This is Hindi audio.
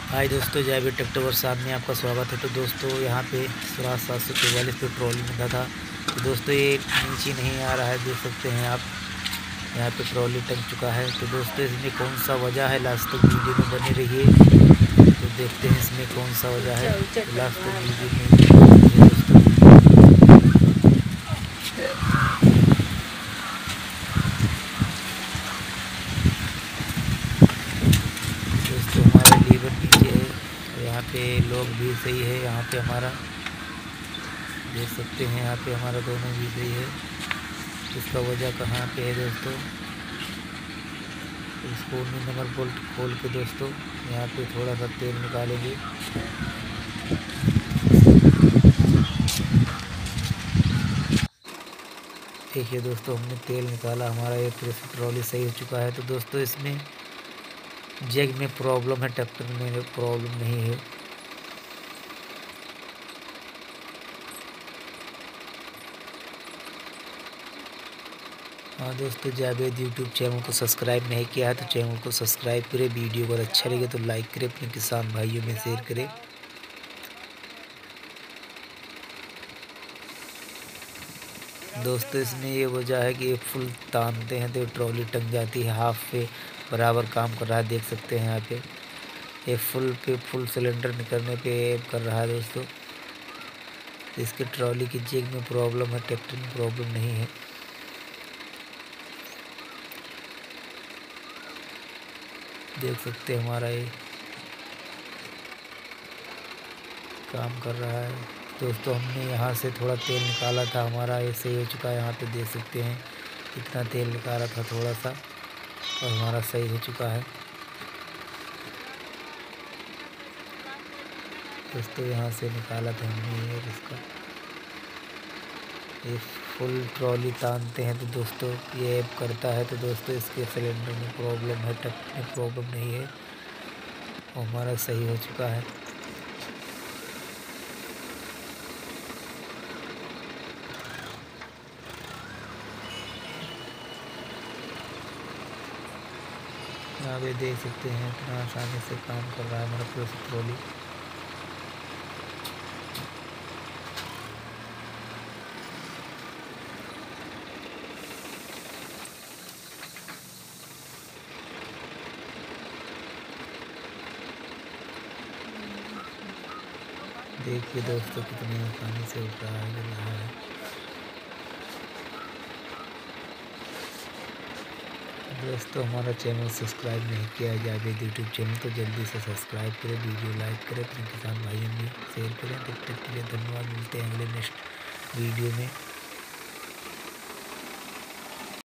हाय दोस्तों, जय भी ट्रैक्टर वर्क सामने आपका स्वागत है। तो दोस्तों यहाँ पे स्वराज 744 पे ट्रॉली मिला था। तो दोस्तों ये नीचे नहीं आ रहा है, देख सकते हैं आप। यहाँ पे ट्रॉली टंग चुका है। तो दोस्तों इसमें कौन सा वजह है, लास्ट तक वीडियो में बने रहिए। तो देखते हैं इसमें कौन सा वजह है। तो लास्ट तक वीडियो में बने रहिए दोस्तों। दोस्तों हमारा लीवर नीचे है, यहाँ पे लोग भी सही है। यहाँ पे हमारा देख सकते हैं, यहाँ पे हमारा दोनों भी सही है। इसका वजह कहाँ पे है दोस्तों, इसको 19 नंबर बोल्ट खोल के दोस्तों यहाँ पे थोड़ा सा तेल निकालेंगे। देखिए दोस्तों, हमने तेल निकाला, हमारा ये प्रेशर ट्रॉली सही हो चुका है। तो दोस्तों इसमें जैक में प्रॉब्लम है, ट्रैक्टर में प्रॉब्लम नहीं है। हाँ दोस्तों, जावेद यूट्यूब चैनल को सब्सक्राइब नहीं किया है तो चैनल को सब्सक्राइब करें। वीडियो अगर अच्छा लगे तो लाइक करें, अपने किसान भाइयों में शेयर करें। दोस्तों इसमें ये वजह है कि ये फुल तानते हैं तो ट्रॉली टंग जाती है। हाफ पे बराबर काम कर रहा है, देख सकते हैं यहाँ पे। ये फुल पे फुल सिलेंडर निकलने पे कर रहा है दोस्तों। इसके ट्रॉली की जैक में प्रॉब्लम है, ट्रैक्टर में प्रॉब्लम नहीं है। देख सकते हैं हमारा ये काम कर रहा है दोस्तों। हमने यहाँ से थोड़ा तेल निकाला था, हमारा ये सही हो चुका है। यहाँ पे देख सकते हैं कितना तेल निकाला था थोड़ा सा, और हमारा सही हो चुका है दोस्तों। यहाँ से निकाला था हमने ये इसका, ये फुल ट्रॉली तानते हैं तो दोस्तों ये ऐप करता है। तो दोस्तों इसके सिलेंडर में प्रॉब्लम है, ट्रैक्टर में प्रॉब्लम नहीं है, और हमारा सही हो चुका है। यहाँ पे देख सकते हैं इतना आसानी से काम कर रहा है हमारा प्रेशर ट्रॉली। देखिए दोस्तों कितनी आसानी से उठ रहा है, गिर रहा है। दोस्तों हमारा चैनल सब्सक्राइब नहीं किया है जावेद यूट्यूब चैनल, तो जल्दी से सब्सक्राइब करें, वीडियो लाइक करें, अपने किसान भाइयों में शेयर करें। तब तक के लिए धन्यवाद, मिलते हैं अगले नेक्स्ट वीडियो में।